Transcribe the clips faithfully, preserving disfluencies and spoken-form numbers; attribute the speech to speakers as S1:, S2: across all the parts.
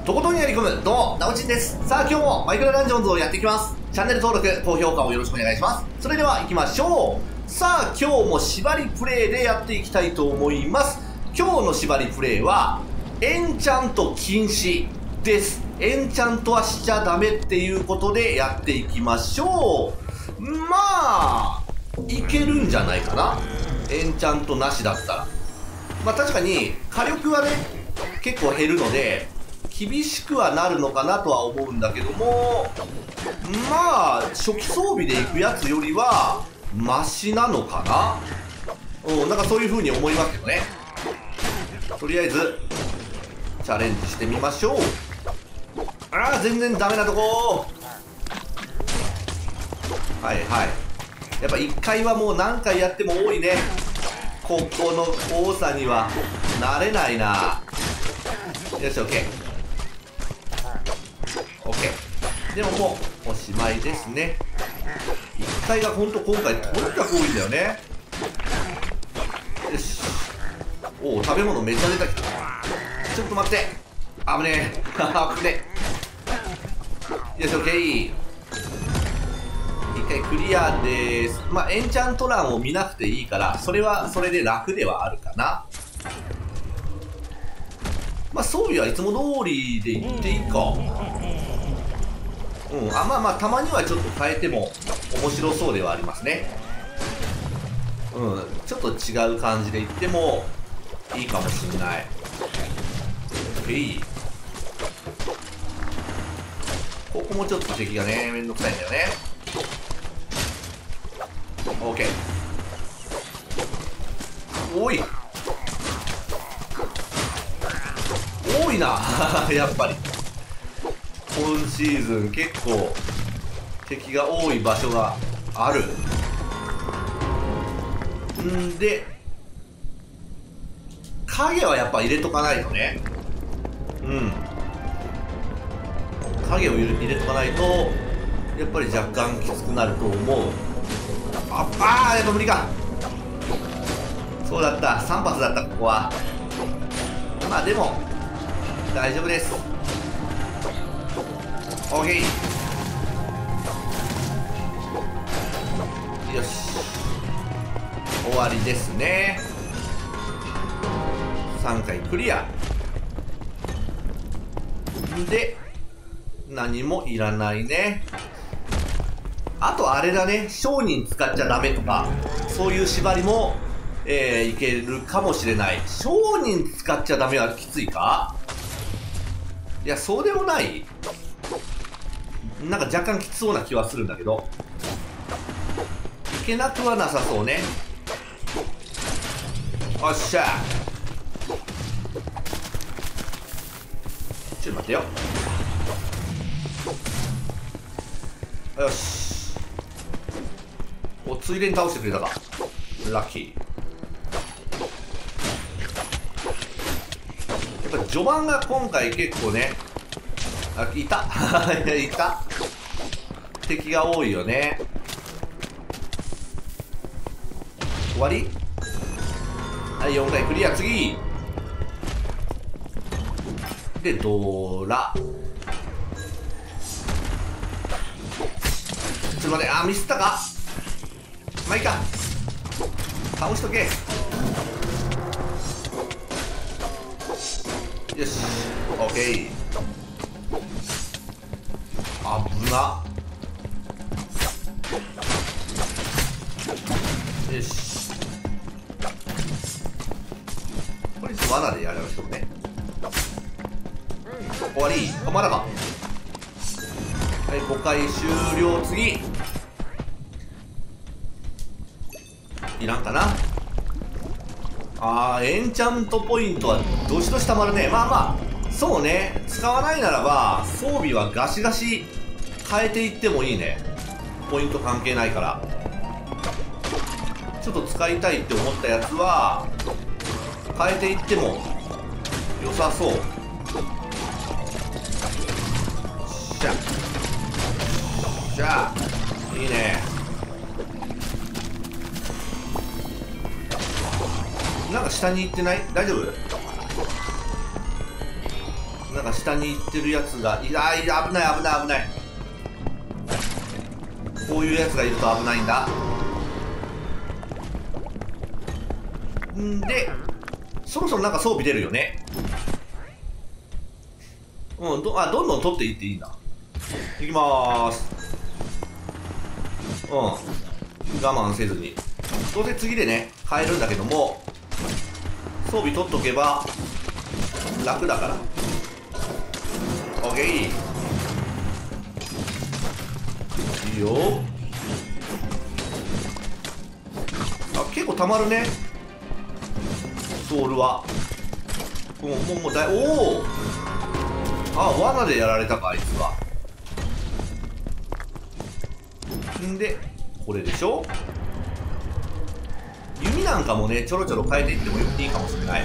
S1: とことんやり込む、どうも、なおちんです。さあ、今日もマイクラダンジョンズをやっていきます。チャンネル登録、高評価をよろしくお願いします。それでは行きましょう。さあ、今日も縛りプレイでやっていきたいと思います。今日の縛りプレイは、エンチャント禁止です。エンチャントはしちゃダメっていうことでやっていきましょう。まあ、いけるんじゃないかな。エンチャントなしだったら。まあ確かに火力はね結構減るので厳しくはなるのかなとは思うんだけども、まあ初期装備でいくやつよりはマシなのかな。うん、なんかそういう風に思いますけどね。とりあえずチャレンジしてみましょう。ああ全然ダメなとこ。はいはい、やっぱいっかいはもう何回やっても多いね。ここの多さには慣れないな。よし OK OK。 でももうおしまいですね。いっかいがほんと今回とにかく多いんだよね。よし、おお食べ物めっちゃ出てきた。ちょっと待って、危ねえ危ねえ。よし OK、一回クリアです。まあエンチャント欄を見なくていいからそれはそれで楽ではあるかな。まあ装備はいつも通りでいっていいか。うん、あまあまあたまにはちょっと変えても面白そうではありますね。うん、ちょっと違う感じでいってもいいかもしんない。へい、ここもちょっと敵がねめんどくさいんだよね。オーケー。おい多いなやっぱり今シーズン結構敵が多い場所があるんで、影はやっぱ入れとかないとね。うん影を入れとかないとやっぱり若干きつくなると思う。ああーやっぱ無理か。そうだった、さん発だったここは。まあでも大丈夫です。 OK。 よし終わりですね。さんかいクリアで何もいらないね。あとあれだね、商人使っちゃダメとかそういう縛りも、えー、いけるかもしれない。商人使っちゃダメはきついか。いやそうでもない、なんか若干きつそうな気はするんだけどいけなくはなさそうね。おっしゃ、ちょっと待ってよ。よし、おついでに倒してくれたか、ラッキー。やっぱ序盤が今回結構ね、あいたいた敵が多いよね。終わり。はい、よんかいクリア。次でドラ。ちょっと待って、あミスったか。まあいいか、倒しとけ。よし OK。 危な。よしこれ罠でやりましょうね。終わり。あまだか。はい、ごかい終了。次いらんかな。あーエンチャントポイントはどしどしたまるね。まあまあそうね、使わないならば装備はガシガシ変えていってもいいね。ポイント関係ないから。ちょっと使いたいって思ったやつは変えていっても良さそう。しゃしゃいいね。なんか下に行ってない？大丈夫？ なんか下に行ってるやつがいやいや危ない危ない危ない。こういうやつがいると危ないんだ。んでそろそろなんか装備出るよね。うんどあどんどん取っていっていいんだ。いきまーす。うん我慢せずに、どうせ次でね変えるんだけども、装備取っとけば楽だから。オッケーいいよ。あ結構たまるねソールは。もうもうもうだいおおあ罠でやられたかあいつは。んでこれでしょ。弓なんかもねちょろちょろ変えていってもいいかもしれない。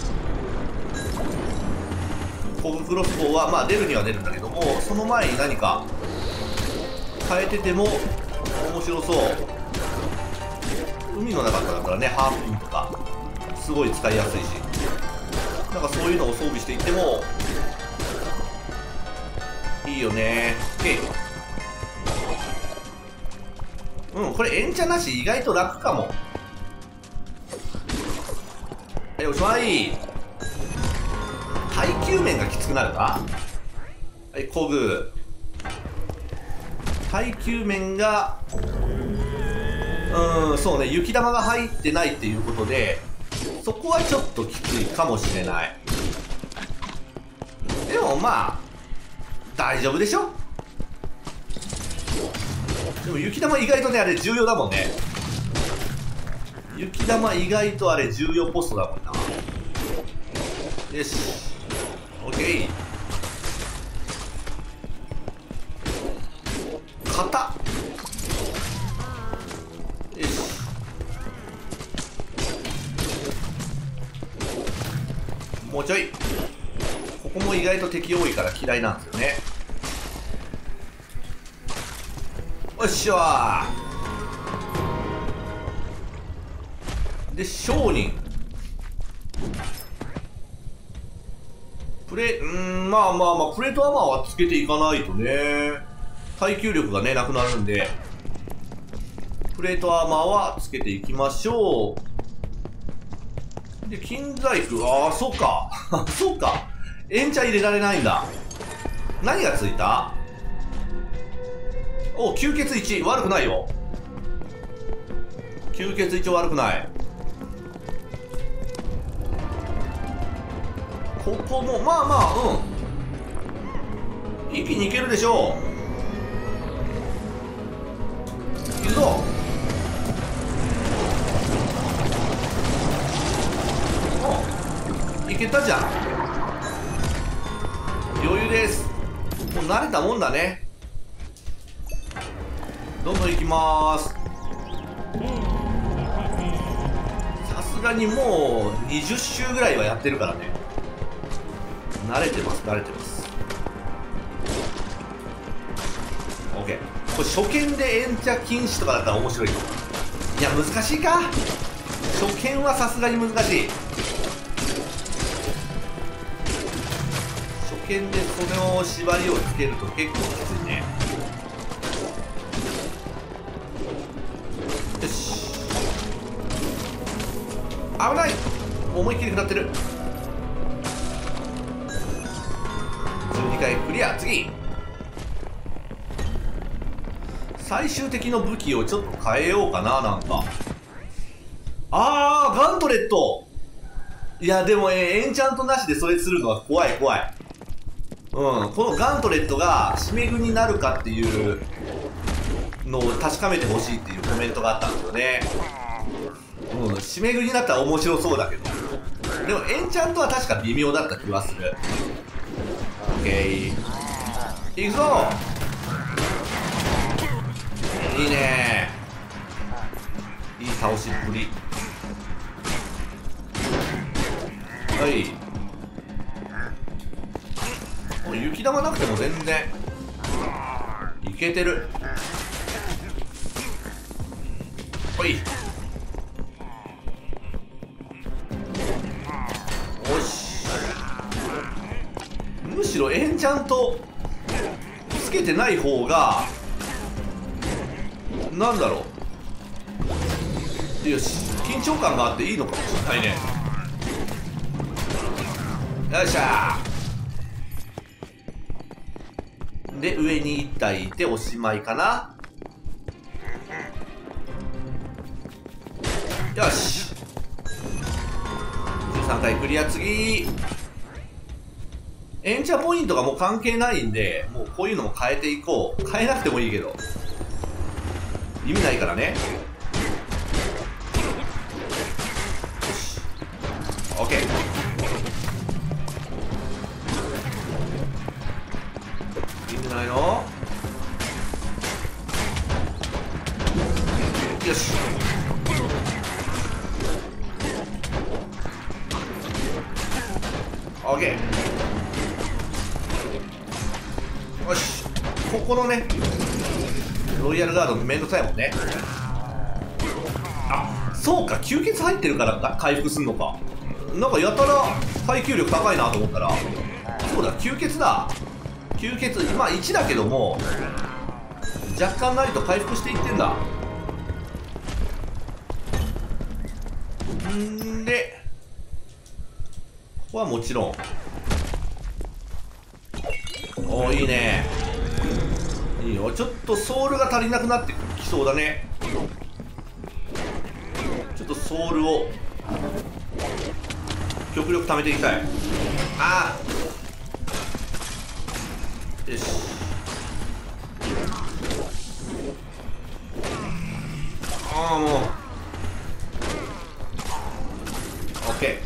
S1: コブクロスボウはまあ出るには出るんだけども、その前に何か変えてても面白そう。海の中だからねハープンとかすごい使いやすいし、なんかそういうのを装備していってもいいよね。 OK。 うんこれエンチャなし意外と楽かも。はいおしまい。耐久面がきつくなるか。はいコグ耐久面がうんそうね雪玉が入ってないっていうことでそこはちょっときついかもしれない。でもまあ大丈夫でしょ。でも雪玉意外とねあれ重要だもんね。雪玉意外とあれ重要ポストだもんな。よし OK。 型よしもうちょい。ここも意外と敵多いから嫌いなんですよね。よっしゃー。で商人プレうーんまあまあまあプレートアーマーはつけていかないとね耐久力がねなくなるんで、プレートアーマーはつけていきましょう。で金細工ああそうかそうかエンチャ入れられないんだ。何がついた。お吸血いち悪くないよ。吸血いち悪くない。ここもまあまあうん一気にいけるでしょう。いくぞ。おいけたじゃん。余裕です。もう慣れたもんだね。どんどんいきまーす。さすがにもうにじゅっ周ぐらいはやってるからね慣れてます慣れてます。 OK。 これ初見でエンチャ禁止とかだったら面白い。いや難しいか。初見はさすがに難しい。初見でその縛りをつけると結構きついね。よし危ない。思いっきり食らってる。じゅうにかいクリア。次最終的の武器をちょっと変えようかな。なんかあーガントレット。いやでも、えー、エンチャントなしでそれするのは怖い怖い。うんこのガントレットが締め具になるかっていうのを確かめてほしいっていうコメントがあったんですよね。うん締め具になったら面白そうだけど、でもエンチャントは確か微妙だった気はする。オッケーいくぞ。いいねいい倒しっぷり。はいもう雪玉なくても全然いけてる。ほいよし。むししろエンチャントつけてない方がなんだろう、よし緊張感があっていいのかもしれないね。よっしゃーで上にいったいいておしまいかな。よしじゅうさんかいクリア。次エンチャポイントがもう関係ないんで、もうこういうのも変えていこう。変えなくてもいいけど意味ないからね。よし OK。 いいんじゃないの。よしオッケー。よしここのねロイヤルガードめんどくさいもんね。あそうか吸血入ってるから回復すんのか。なんかやたら耐久力高いなと思ったらそうだ吸血だ。吸血まあいちだけども若干ないと回復していってんだ。んでここはもちろんおおいいねいいよ。ちょっとソウルが足りなくなってきそうだね。ちょっとソウルを極力貯めていきたい。ああよしああもうオッケ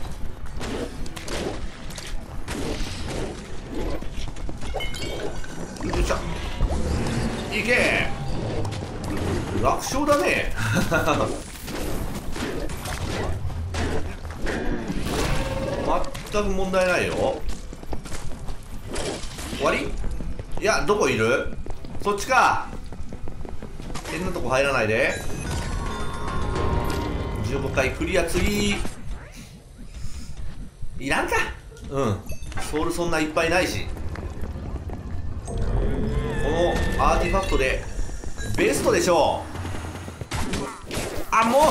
S1: ー。よいしょいけ楽勝だね全く問題ないよ。終わり。いやどこいる。そっちか。変なとこ入らないで。じゅうごかいクリア。次いらんか。うんソウルそんないっぱいないしこのアーティファクトでベストでしょう。あも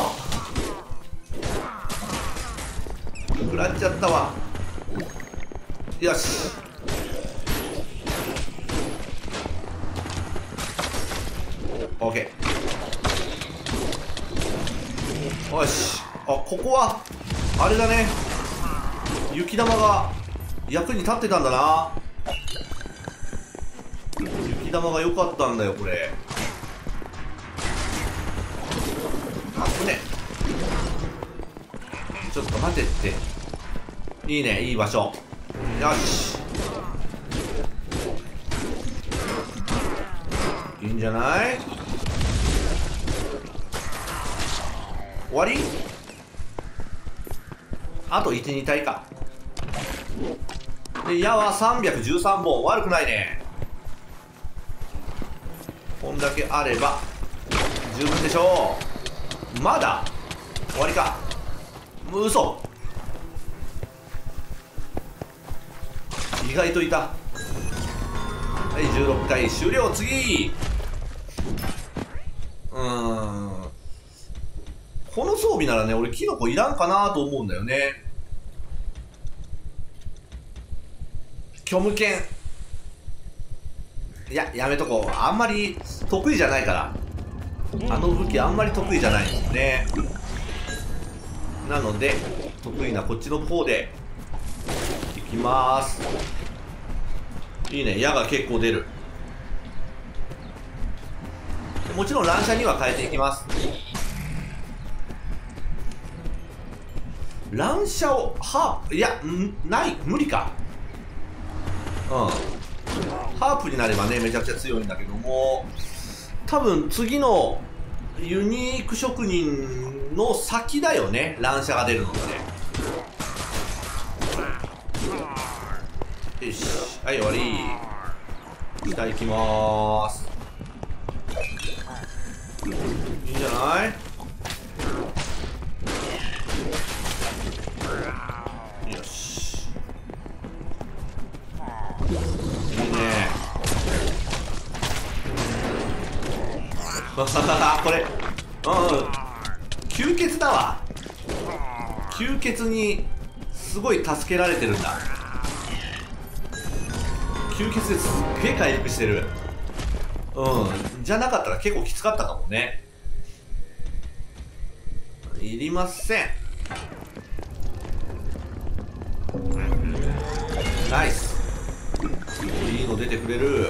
S1: う食らっちゃったわ。よしオッケー。よしあここはあれだね雪玉が役に立ってたんだな。雪玉が良かったんだよこれ。あぶねちょっと待てって。いいねいい場所。よしいいんじゃない。終わり。あといち、に体か。で矢はさんびゃくじゅうさんぼん悪くないね。こんだけあれば十分でしょう。まだ終わりか。もう嘘意外といた。はいじゅうろっかい終了。次うーんこの装備ならね俺キノコいらんかなと思うんだよね。虚無剣いややめとこう。あんまり得意じゃないから。あの武器あんまり得意じゃないんですよね。なので得意なこっちの方でいきまーす。いいね矢が結構出る。もちろん乱射には変えていきます。乱射をハープいやんない無理か。うんハープになればねめちゃくちゃ強いんだけども多分次のユニーク職人の先だよね乱射が出るのって。よしはい終わり。下行きまーす。いいんじゃない。よしこれ、うん、吸血だわ。吸血にすごい助けられてるんだ。吸血ですっげえ回復してる。うん、じゃなかったら結構きつかったかもね。いりません。ナイス。いいの出てくれる。よ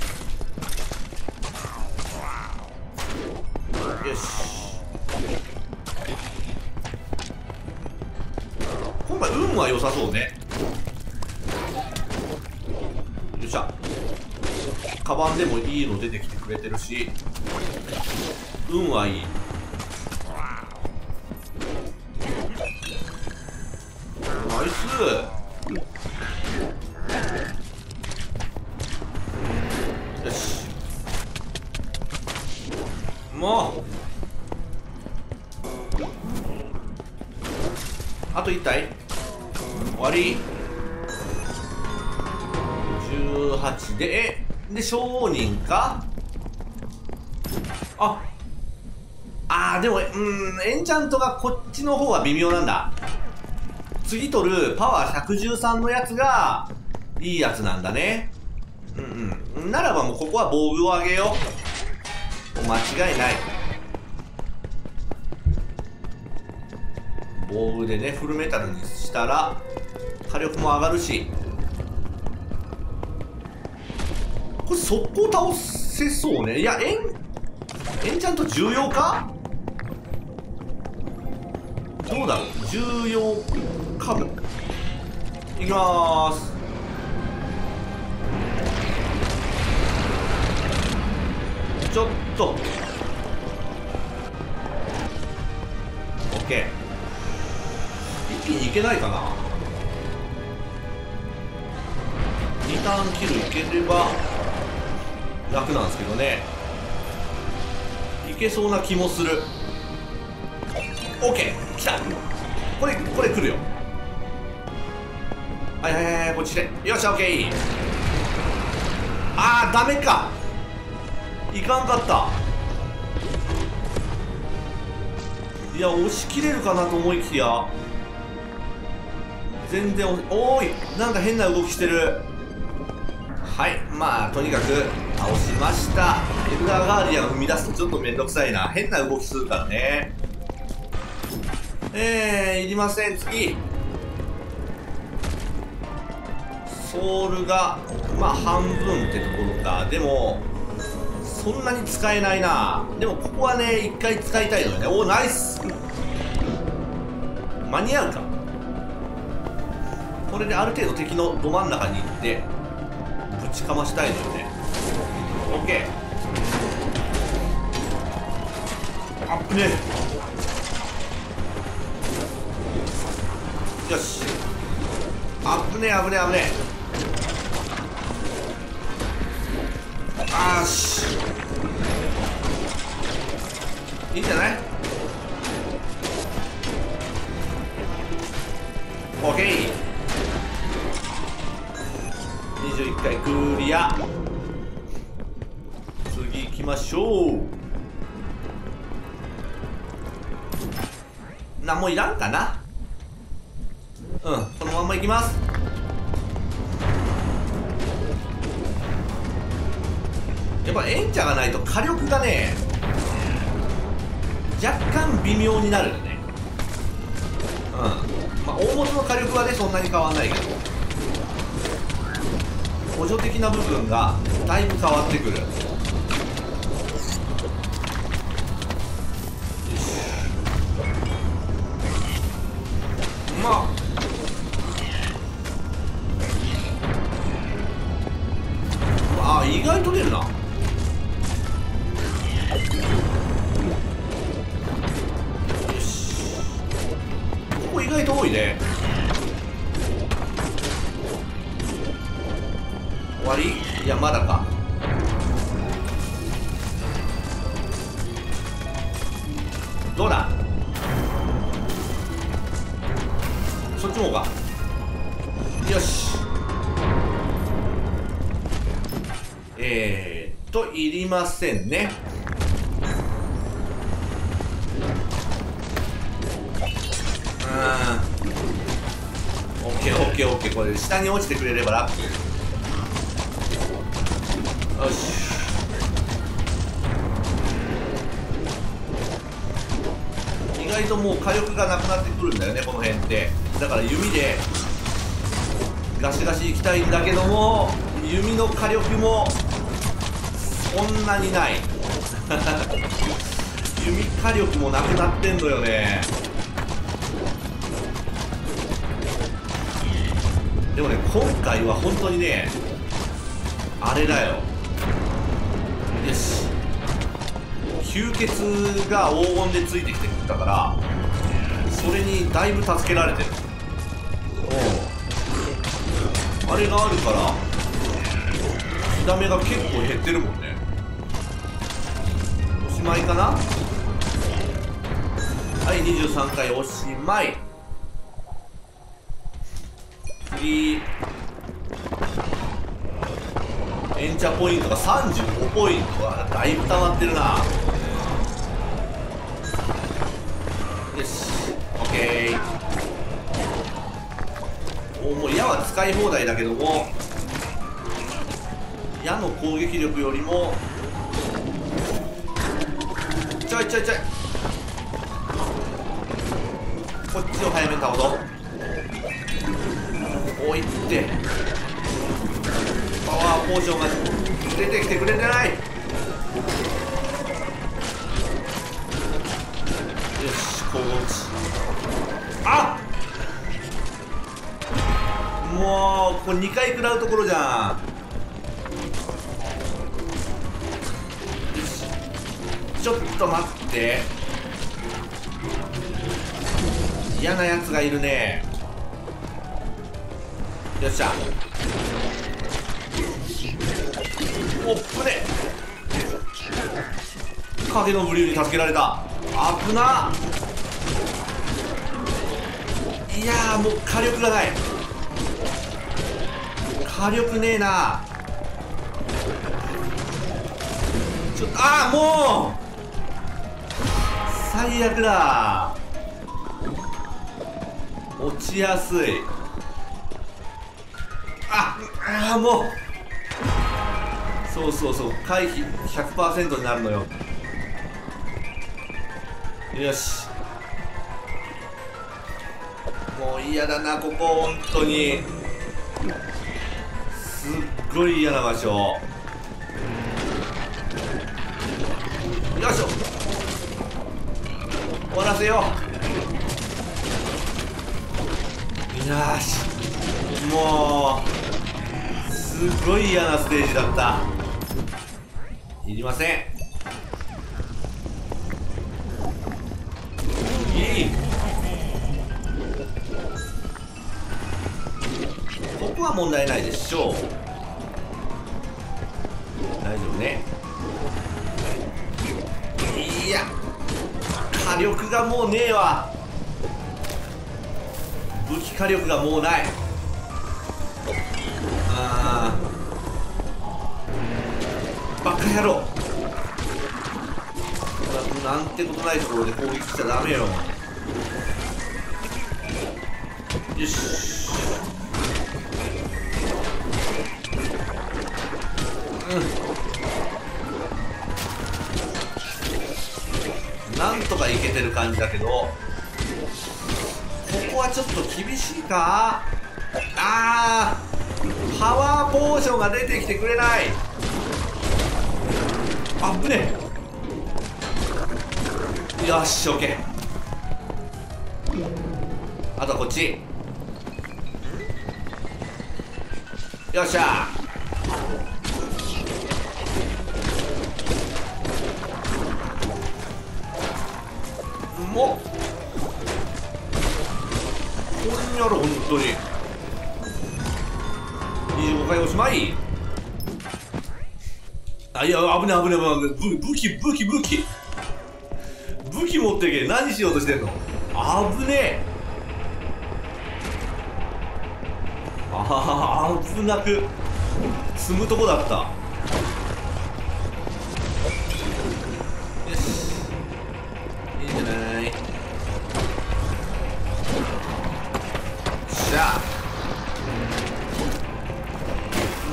S1: し、今回運は良さそうね。よっしゃ、カバンでもいいの出てきてくれてるし、運はいい。ナイス。よし、もうあといち体終わり。じゅうはちで、えで商人か。ああー、でもうんエンチャントがこっちの方は微妙なんだ。次取るパワーひゃくじゅうさんのやつがいいやつなんだね。うんうん、ならばもうここは防具を上げよう。間違いない。防具でねフルメタルにしたら火力も上がるし、これ速攻倒せそうね。いや、エンエンチャント重要か。どうだろう、重要かも。いきまーす。ちょっと OK、 一気にいけないかな。にターンキルいければ楽なんですけどね。いけそうな気もする。 OK、 来た。これこれ来るよ。はいはいはい、こっちで。よっしゃ OK。 あーダメか、いかんかった。いや、押し切れるかなと思いきや全然。おーい、なんか変な動きしてる。はい、まあとにかく倒しました。エルダーガーディアンを生み出すとちょっとめんどくさいな。変な動きするからね。えー、いりません。次ソウルがまあ半分ってところか。でもそんなに使えないな。でもここはね一回使いたいのよね。おーナイス。間に合うか。これである程度敵のど真ん中に行ってぶちかましたいのよね。 OK、 あっぶねえ。よし、あっぶねえ、あぶねえ、あぶねえ。あーし、いいんじゃない。 OK、 にじゅういっかいクリア。次行きましょう。何もいらんかな。うん、このまんま行きます。やっぱエンチャがないと火力がね若干微妙になるよね。うん、まあ大元の火力はねそんなに変わんないけど補助的な部分がだいぶ変わってくる。よし、まああ、意外と出るな。よし、ここ意外と多いね。終わり？いやまだか。どうだ、そっちもか。よし、えーっといりませんね。 ケーオッケーオッケー。これ下に落ちてくれればラッキー。よし。意外ともう火力がなくなってくるんだよね、この辺って。だから弓でガシガシいきたいんだけども、弓の火力もそんなにない弓火力もなくなってんのよね。でもね、今回は本当にね、あれだよ。よし、吸血が黄金でついてきてくったから、それにだいぶ助けられてる。おう、あれがあるから火ダメが結構減ってるもんね。おしまいかな。はい、にじゅうさんかいおしまい。次、エンチャポイントがさんじゅうごポイントはだいぶ溜まってるな。よし、オッケー。お、もう矢は使い放題だけども、矢の攻撃力よりもちょいちょいちょい、こっちを早めに倒そう。おいって、パワーポーションが出てきてくれてない。よし、こう落ち、あっ、もうこれにかい食らうところじゃん。よし、ちょっと待って、嫌なやつがいるね。よっしゃ、おっぶね、影のブリューに助けられた。危な。いやー、もう火力がない。火力ねえな。ちょっと、ああ、もう最悪だ。落ちやすい。ああ、もうそうそうそう、回避 ひゃくパーセント になるのよ。よし、もう嫌だな、ここ本当にすっごい嫌な場所。よいしょ、終わらせよう。よし、もうすごい嫌なステージだった。いりません。いい、ここは問題ないでしょう。大丈夫ね。いや、火力がもうねえわ。武器火力がもうない。あー、バカ野郎。なんてことないところで攻撃しちゃダメよ。よし、うん、なんとかいけてる感じだけど、ここはちょっと厳しいか。あー、パワーポーションが出てきてくれない。あっぶねえ。よし、オッケー。あとはこっち。よっしゃ。もうこんやろ、本当に。にじゅうごかいおしまい。あ、いや、危ね危ね危ね。武器武器武器武器持ってけ。何しようとしてんの。危ねえ。ああ、危なく積むとこだった。よし、いいんじゃない。しゃあ、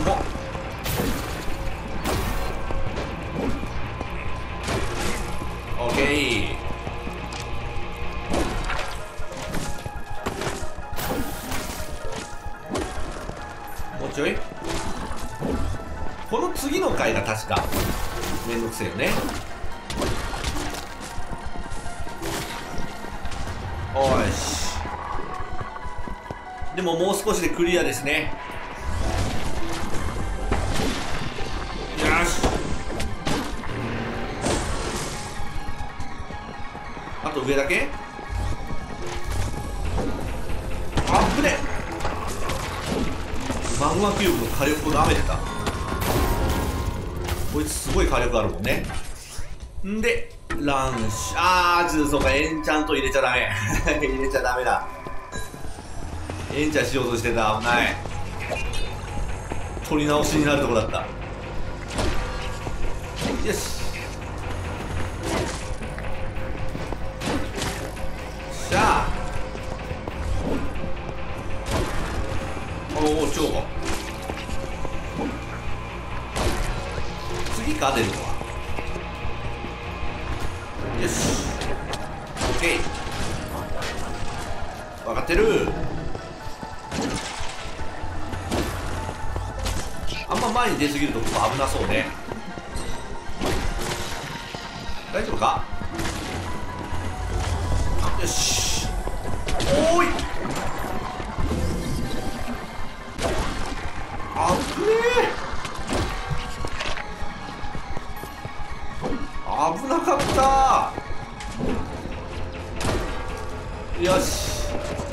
S1: もオッケー。もうちょい。この次の回が確かめんどくせえよね。おいし。でももう少しでクリアですね。よし。あと上だけ。あっぶね。マグマキューブの火力をなめてた。こいつすごい火力あるもんね。んでランシュ。あーちょっとそうか、エンチャント入れちゃダメ入れちゃダメだ。エンチャンしようとしてた。危ない。取り直しになるとこだった。よし。しゃあ。おお、超過。次か出るのは。よし。オッケー。分かってる。あんま前に出すぎるとここ危なそうね。大丈夫か。よし。おーい。あぶねえ。危なかった。よし。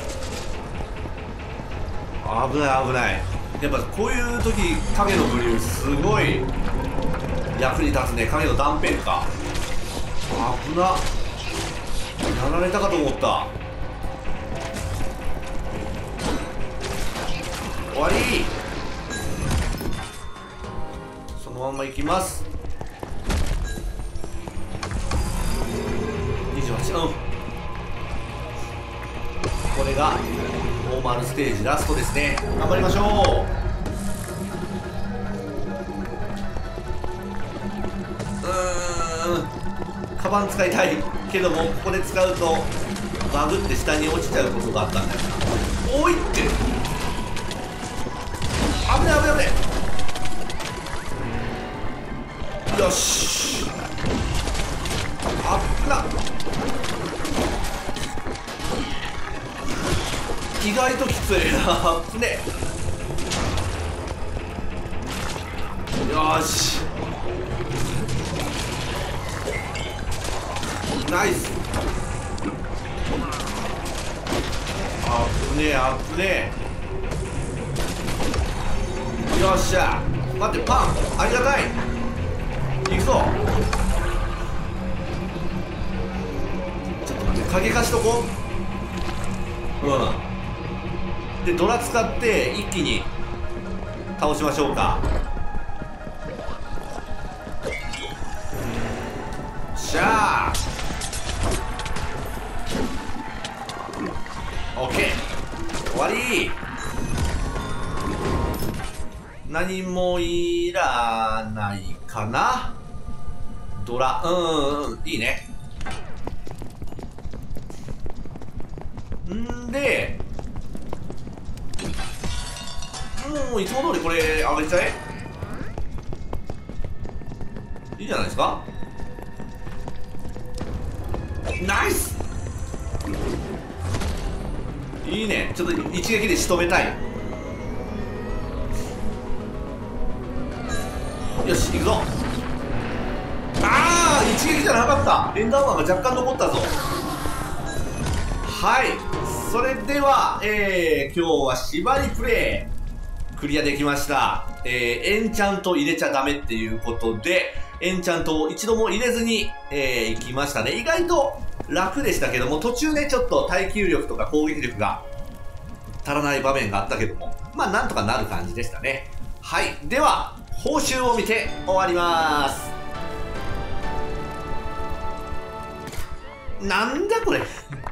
S1: 危ない危ない。やっぱこういう時影のブリューすごい役に立つね。影の断片か。危な。やられたかと思った。終わり。そのまんまいきます。にじゅうはち。うん、これがノーマルステージラストですね。頑張りましょう。うーん、カバン使いたいけども、ここで使うとバグって下に落ちちゃうことがあったんだよな。おいって、危ね危ね危ね。よし、あっな。意外ときついな。ね。よし、ナイス。あぶねえあぶねえ。よっしゃ。待って、パンありがたい。いくぞ。ちょっと待って、影貸しとこう。うんで、ドラ使って一気に倒しましょうか。しゃあ。オッケー。終わり。何もいらないかな。ドラ、うんうん、いいね。んでもういつも通りこれあげちゃえ。いいじゃないですか。ナイス。いいね。ちょっと一撃で仕留めたい。よし行くぞ。ああ、一撃じゃなかった。エンダーマンが若干残ったぞ。はい、それでは、えー、今日は縛りプレイクリアできました。えー、エンチャント入れちゃダメっていうことで、エンチャントを一度も入れずに、えー、行きましたね。意外と楽でしたけども、途中ね、ちょっと耐久力とか攻撃力が足らない場面があったけども、まあ、なんとかなる感じでしたね。はい。では、報酬を見て終わります。なんだこれ。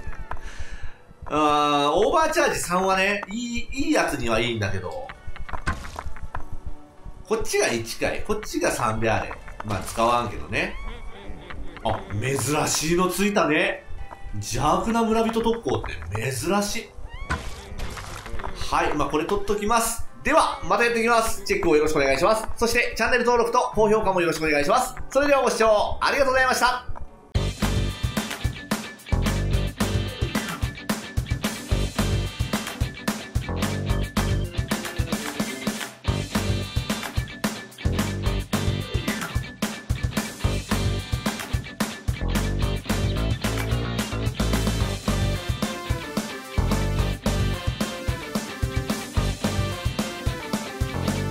S1: あー、オーバーチャージさんはね、いい、いいやつにはいいんだけど、 こっちがいちかい、こっちがさんであれ。まあ使わんけどね。あ、珍しいのついたね。邪悪な村人特攻って珍しい。はい、まあこれ取っときます。では、またやっていきます。チェックをよろしくお願いします。そして、チャンネル登録と高評価もよろしくお願いします。それではご視聴ありがとうございました。